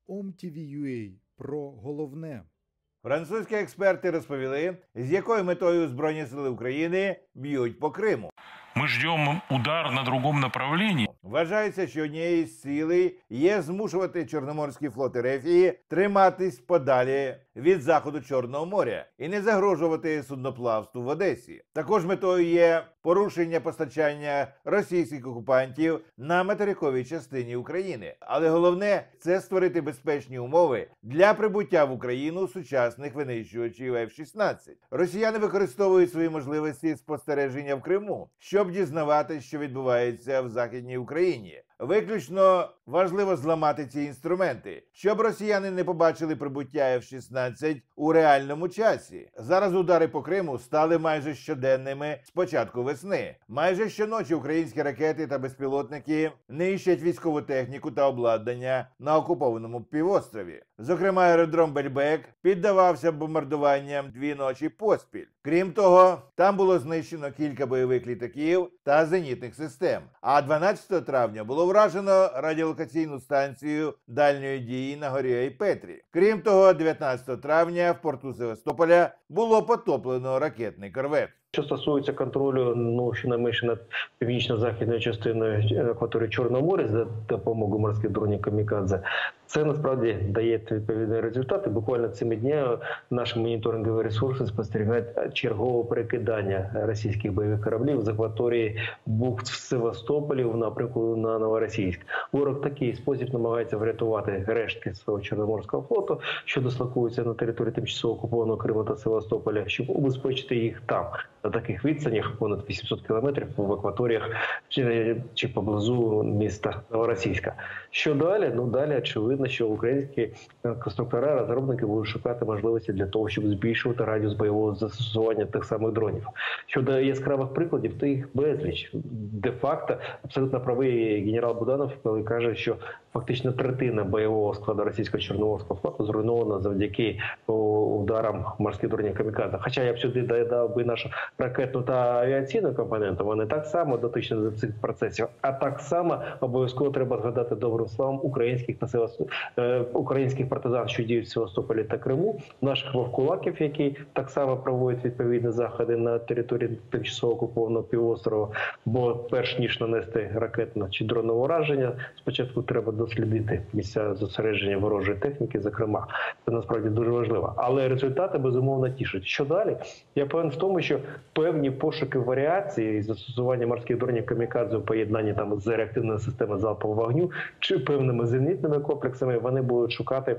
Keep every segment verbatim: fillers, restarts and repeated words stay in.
ом-ті-ві.ю.а про головне. Французькі експерти розповіли, з якою метою Збройні сили України б'ють по Криму. Мы ждем удар на другом направлении. Вважається, що однією з цілей є змушувати Чорноморський флот Ерефії триматись подалі від заходу Чорного моря і не загрожувати судноплавству в Одесі. Також метою є порушення постачання російських окупантів на материковій частині України. Але головне – це створити безпечні умови для прибуття в Україну сучасних винищувачів еф шістнадцять. Росіяни використовують свої можливості спостереження в Криму, щоб дізнаватися, що відбувається в Західній Україні. Виключно важливо зламати ці інструменти, щоб росіяни не побачили прибуття еф шістнадцять у реальному часі. Зараз удари по Криму стали майже щоденними з початку весни. Майже щоночі українські ракети та безпілотники нищать військову техніку та обладнання на окупованому півострові. Зокрема, аеродром Бельбек піддавався бомбардуванням дві ночі поспіль. Крім того, там було знищено кілька бойових літаків та зенітних систем. А дванадцятого травня було вражено радіолокаційну станцію дальньої дії на горі Айпетрі. Крім того, дев'ятнадцятого травня в порту Севастополя було потоплено ракетний корвет. Що стосується контролю, ну, щонайменше над північно-західною частиною акваторії Чорного моря за допомогою морських дронів камікадзе, це насправді дає відповідні результати. Буквально цими днями наші моніторингові ресурси спостерігають чергове перекидання російських бойових кораблів з акваторії бухт в Севастополі в напрямку на Новоросійськ. Ворог в такий спосіб намагається врятувати рештки свого Чорноморського флоту, що дислокуються на території тимчасово окупованого Криму та Севастополя, щоб убезпечити їх там. На таких відстанях, понад вісімсот кілометрів, в акваторіях чи, чи поблизу міста Новоросійська. Що далі? Ну, далі очевидно, що українські конструктори, розробники будуть шукати можливості для того, щоб збільшувати радіус бойового застосування тих самих дронів. Щодо яскравих прикладів, то їх безліч. Де-факто, абсолютно правий генерал Буданов, коли каже, що фактично третина бойового складу російського Чорноморського флоту зруйнована завдяки ударам морських дронів камікадзе. Хоча я б сюди додав би нашу ракетну та авіаційну компоненту, вони так само дотичні до цих процесів. А так само обов'язково треба згадати добрим словом українських та е, українських партизан, що діють в Севастополі та Криму, наших вовкулаків, які так само проводять відповідні заходи на території тимчасово окупованого півострова. Бо перш ніж нанести ракетне чи дронне ураження, спочатку треба дослідити місця зосередження ворожої техніки, зокрема. Це насправді дуже важливо. Але результати, безумовно, тішать. Що далі? Я певен в тому, що певні пошуки варіації і застосування морських дронів камікадзе у поєднанні там з реактивною системою залпового вогню чи певними зенітними комплексами, вони будуть шукати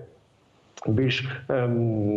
більш, ем,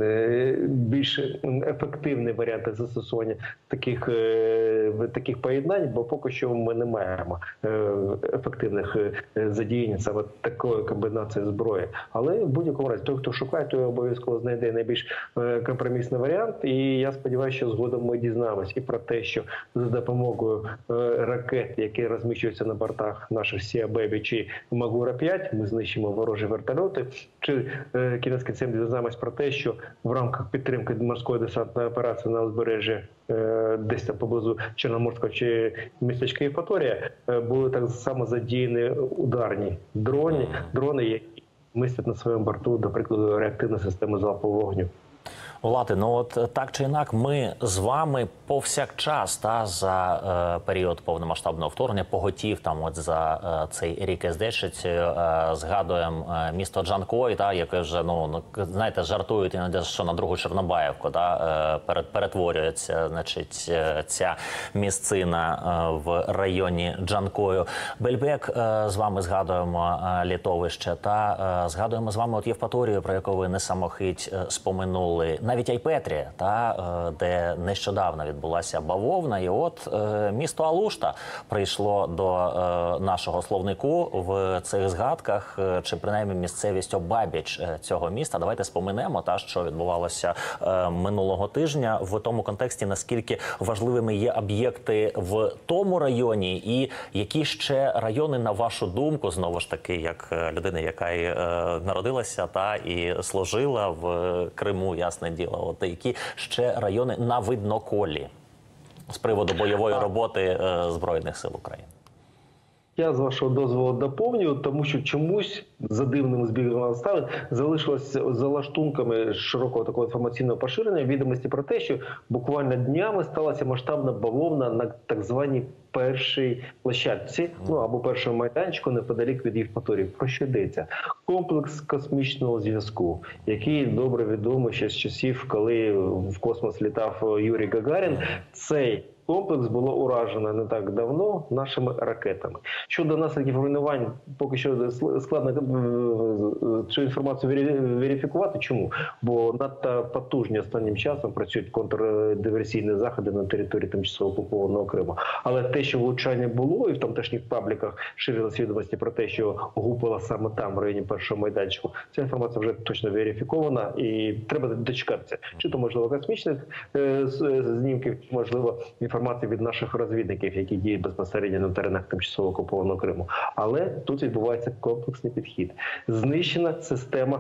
більш ефективні варіанти застосування таких, е, таких поєднань, бо поки що ми не маємо е, ефективних задіянь саме такої комбінації зброї. Але в будь-якому разі, той, хто шукає, той обов'язково знайде найбільш е, компромісний варіант. І я сподіваюся, що згодом ми дізнаємось і про те, що за допомогою е, ракет, які розміщуються на бортах наших Сіа Бебі чи Магура п'ять, ми знищимо ворожі вертольоти, чи е, кінець кінцем дізнаємось про те, що в рамках підтримки морської десантної операції на узбережжі е, десь там поблизу Чорноморського чи містечка Євпаторія е, були так само задіяні ударні дрони, дрони, які містять на своєму борту, до прикладу, реактивну систему залпового вогню. Влати, ну от так чи інак, ми з вами повсякчас та за е, період повномасштабного вторгнення поготів там от за е, цей рік із десятою е, згадуємо е, місто Джанкой, та яке вже ну знаєте жартують іноді, що на другу Чорнобаївку, та е, перетворюється, значить, е, ця місцина е, в районі Джанкою. Бельбек е, з вами згадуємо е, літовище, та е, згадуємо з вами от Євпаторію, про яку ви не самохить е, споминули. Навіть Айпетрі, та, де нещодавно відбулася бавовна, і от е, місто Алушта прийшло до е, нашого словнику в цих згадках, е, чи принаймні місцевість обабіч е, цього міста. Давайте споминемо, та, що відбувалося е, минулого тижня в тому контексті, наскільки важливими є об'єкти в тому районі, і які ще райони, на вашу думку, знову ж таки, як людина, яка і, е, народилася та і служила в Криму, ясне діло, от які ще райони на видноколі з приводу бойової роботи е, Збройних сил України? Я з вашого дозволу доповню, тому що чомусь за дивним збігом обставин залишилось за лаштунками широкого такого інформаційного поширення відомості про те, що буквально днями сталася масштабна бавовна на так званій першій площадці, ну або першому майданчику неподалік від Євпаторії. Про що йдеться? Комплекс космічного зв'язку, який добре відомий ще з часів, коли в космос літав Юрій Гагарін. Цей комплекс було уражено не так давно нашими ракетами. Щодо наслідків руйнувань, поки що складно цю інформацію верифікувати. Чому? Бо надто потужні останнім часом працюють контрдиверсійні заходи на території тимчасово окупованого Криму. Але те, що влучання було, і в тамтешніх пабліках ширились відомості про те, що гупало саме там, в районі першого майданчику, ця інформація вже точно верифікована і треба дочекатися. Чи то, можливо, космічних е, знімків, чи, можливо, інформації від наших розвідників, які діють безпосередньо на теренах тимчасово окупованого Криму. Але тут відбувається комплексний підхід. Знищена система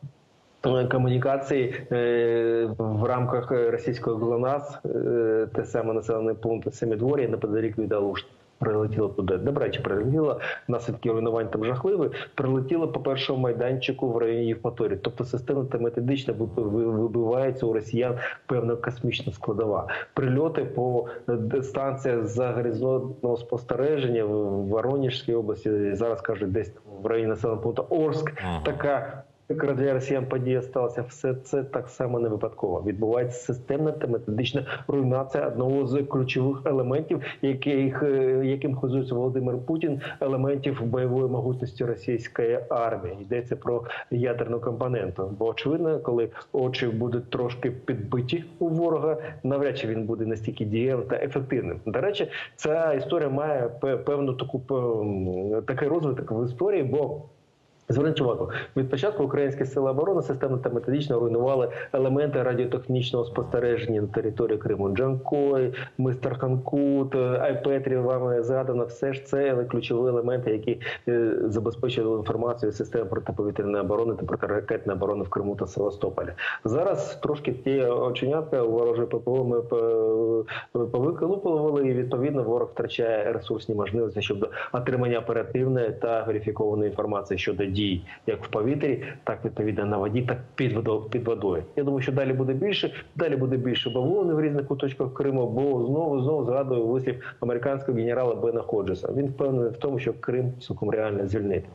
комунікації е, в рамках російського ГЛОНАСС, е, те саме населений пункт Семидвор'я неподалік від Алушти. Прилетіло туди. Добре, чи прилетіло, наслідки руйнувань там жахливі, прилетіло по першому майданчику в районі Євпаторії. Тобто системно та методично вибивається у росіян певна космічна складова. Прильоти по станціях загоризонтного спостереження в Воронежській області, зараз кажуть, десь в районі населеного пункту Орськ, ага. така Як для росіян подія сталася, все це так само не випадково. Відбувається системна та методична руйнація одного з ключових елементів, яких, яким хизується Володимир Путін, елементів бойової могутності російської армії. Йдеться про ядерну компоненту. Бо, очевидно, коли очі будуть трошки підбиті у ворога, навряд чи він буде настільки дієвим та ефективним. До речі, ця історія має певну таку, такий розвиток в історії, бо зверніть увагу, від початку українські сили оборони системно та методично руйнували елементи радіотехнічного спостереження на території Криму. Джанкой, Мистер Ханкут, Айпетрі, вами згадано, все ж це ключові елементи, які е, забезпечували інформацію системи протиповітряної оборони та протиракетної оборони в Криму та Севастополі. Зараз трошки ті оченятка у ворожої ППО ми повиколупували, і відповідно ворог втрачає ресурсні можливості щодо отримання оперативної та верифікованої інформації щодо дій як в повітрі, так відповідно на воді, так під водою. Під водою. Я думаю, що далі буде більше, далі буде більше бавовни в різних куточках Криму, бо знову знову згадую вислів американського генерала Бена Ходжеса. Він впевнений в тому, що Крим цілком реально звільнити.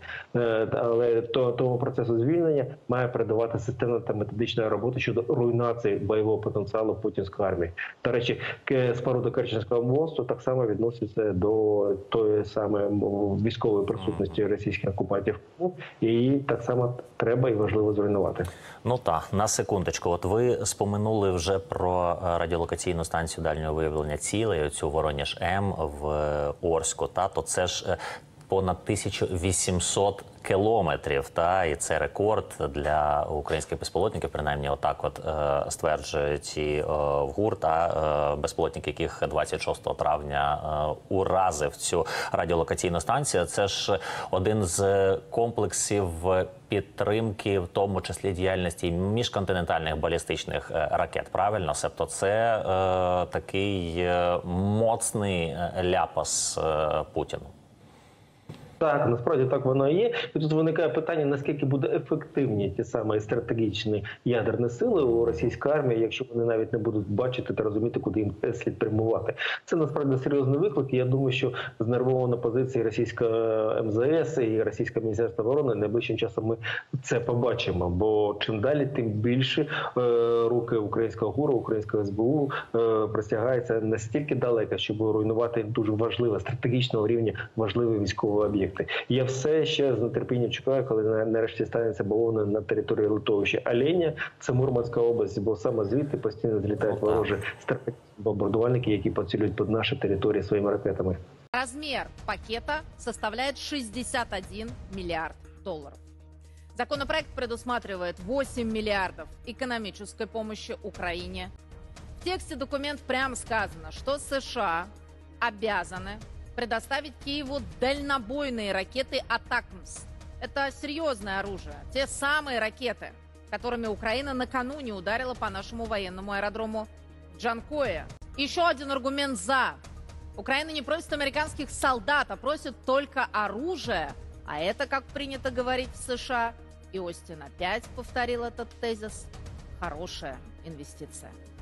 Але то, тому процесу звільнення має передавати системна та методична робота щодо руйнації бойового потенціалу путінської армії. До речі, споруда Керченського мосту так само відноситься до тої самої військової присутності російських окупантів. І так само треба і важливо зруйнувати. Ну так, на секундочку. От ви споминули вже про радіолокаційну станцію дальнього виявлення цілей, цю Воронеж-М в Орську. Та, то це ж понад тисяча вісімсот кілометрів, та, і це рекорд для українських безпілотників, принаймні отак от е, стверджують і е, в ГУР, та е, безпілотник, яких двадцять шостого травня е, уразив цю радіолокаційну станцію. Це ж один з комплексів підтримки, в тому числі діяльності міжконтинентальних балістичних ракет, правильно? Себто це е, такий е, моцний ляпас е, Путіну. Так, насправді так воно і є. І тут виникає питання, наскільки буде ефективні ті самі стратегічні ядерні сили у російській армії, якщо вони навіть не будуть бачити та розуміти, куди їм слід прямувати. Це насправді серйозний виклик. І я думаю, що знервована позиція російського ем зе ес і російського міністерства оборони найближчим часом ми це побачимо. Бо чим далі, тим більше е, руки українського ГУРу, українського ес бе у е, простягаються настільки далеко, щоб руйнувати дуже важливе, стратегічного рівня важливі військові об'єкти. Я все ще з нетерпінням чекаю, коли нарешті станеться бавовна на території литовища Оленя, це Мурманська область, бо саме звідти постійно злітають ворожі стратегічні бомбардувальники, які поцілюють під наші території своїми ракетами. Размер пакета составляет шестьдесят один миллиард долларов. Законопроект предусматривает восемь миллиардов экономической помощи Украине. В тексте документа прямо сказано, что США обязаны предоставить Киеву дальнобойные ракеты «Атакмс». Это серьезное оружие. Те самые ракеты, которыми Украина накануне ударила по нашему военному аэродрому Джанкоя. Еще один аргумент «за». Украина не просит американских солдат, а просит только оружие. А это, как принято говорить в США, и Остин опять повторил этот тезис, хорошая инвестиция.